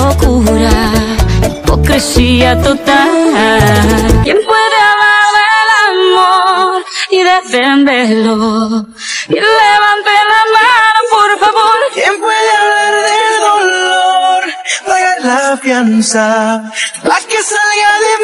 locura, hipocresía total. ¿Quién puede hablar del amor y defenderlo? Y levante la mano, por favor. ¿Quién puede hablar del dolor? Pagar la fianza, la que salga de